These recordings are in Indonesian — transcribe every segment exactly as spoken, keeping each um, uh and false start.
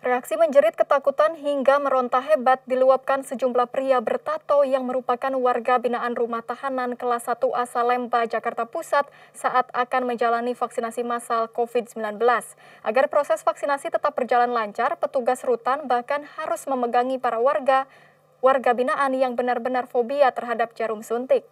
Reaksi menjerit ketakutan hingga meronta hebat diluapkan sejumlah pria bertato yang merupakan warga binaan rumah tahanan kelas satu A Salemba, Jakarta Pusat saat akan menjalani vaksinasi massal COVID sembilan belas. Agar proses vaksinasi tetap berjalan lancar, petugas rutan bahkan harus memegangi para warga, warga binaan yang benar-benar fobia terhadap jarum suntik.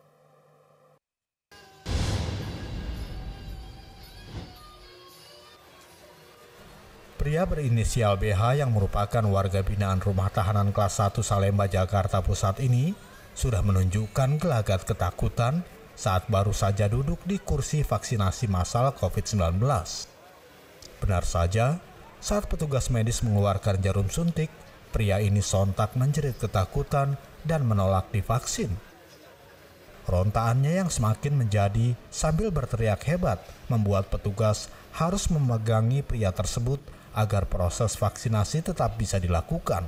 Pria berinisial B H yang merupakan warga binaan rumah tahanan kelas satu Salemba, Jakarta Pusat ini sudah menunjukkan gelagat ketakutan saat baru saja duduk di kursi vaksinasi massal COVID sembilan belas. Benar saja, saat petugas medis mengeluarkan jarum suntik, pria ini sontak menjerit ketakutan dan menolak divaksin. Rontaannya yang semakin menjadi sambil berteriak hebat membuat petugas harus memegangi pria tersebut agar proses vaksinasi tetap bisa dilakukan.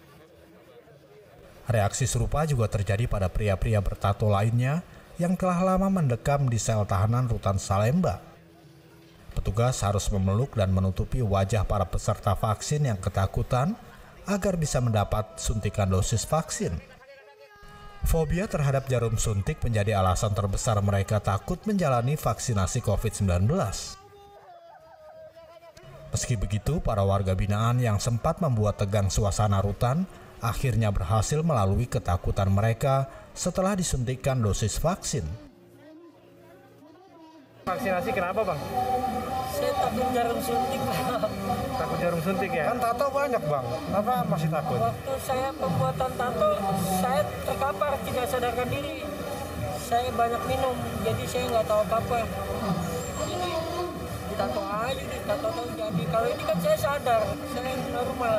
Reaksi serupa juga terjadi pada pria-pria bertato lainnya yang telah lama mendekam di sel tahanan rutan Salemba. Petugas harus memeluk dan menutupi wajah para peserta vaksin yang ketakutan agar bisa mendapat suntikan dosis vaksin. Fobia terhadap jarum suntik menjadi alasan terbesar mereka takut menjalani vaksinasi COVID sembilan belas. Meski begitu, para warga binaan yang sempat membuat tegang suasana rutan akhirnya berhasil melalui ketakutan mereka setelah disuntikkan dosis vaksin. Vaksinasi kenapa, Bang? Saya takut jarum suntik. Takut jarum suntik ya? Kan tato banyak, Bang. Kenapa masih takut? Waktu saya pembuatan tato, saya terkapar, tidak sadarkan diri. Saya banyak minum, jadi saya nggak tahu apa-apa. Jadi ditato aja, ditato tahu jadi. Kalau ini kan saya sadar, saya normal.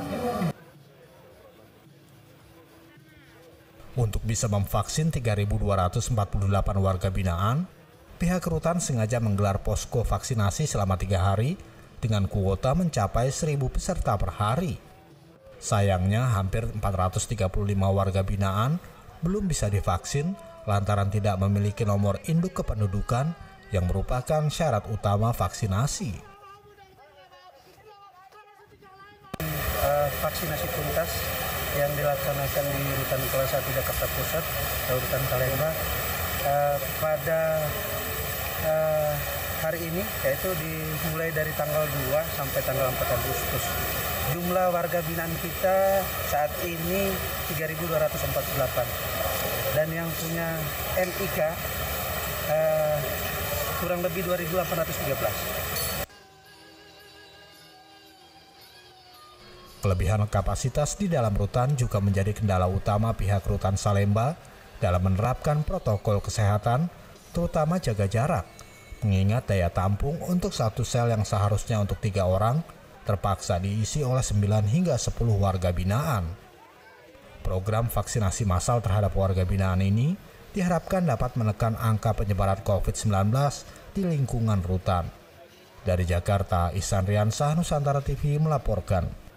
Untuk bisa memvaksin tiga ribu dua ratus empat puluh delapan warga binaan, pihak rutan sengaja menggelar posko vaksinasi selama tiga hari dengan kuota mencapai seribu peserta per hari. Sayangnya hampir empat ratus tiga puluh lima warga binaan belum bisa divaksin lantaran tidak memiliki nomor induk kependudukan yang merupakan syarat utama vaksinasi. Uh, vaksinasi tuntas yang dilaksanakan di rutan kelas satu Jakarta Pusat, rutan Salemba, uh, pada uh, hari ini, yaitu dimulai dari tanggal dua sampai tanggal empat Agustus. Jumlah warga binaan kita saat ini tiga ribu dua ratus empat puluh delapan dan yang punya N I K uh, kurang lebih dua ribu delapan ratus tiga belas. Kelebihan kapasitas di dalam rutan juga menjadi kendala utama pihak rutan Salemba dalam menerapkan protokol kesehatan, terutama jaga jarak. Mengingat daya tampung untuk satu sel yang seharusnya untuk tiga orang, terpaksa diisi oleh sembilan hingga sepuluh warga binaan. Program vaksinasi massal terhadap warga binaan ini diharapkan dapat menekan angka penyebaran COVID sembilan belas di lingkungan rutan. Dari Jakarta, Ihsan Riansah, Nusantara T V melaporkan.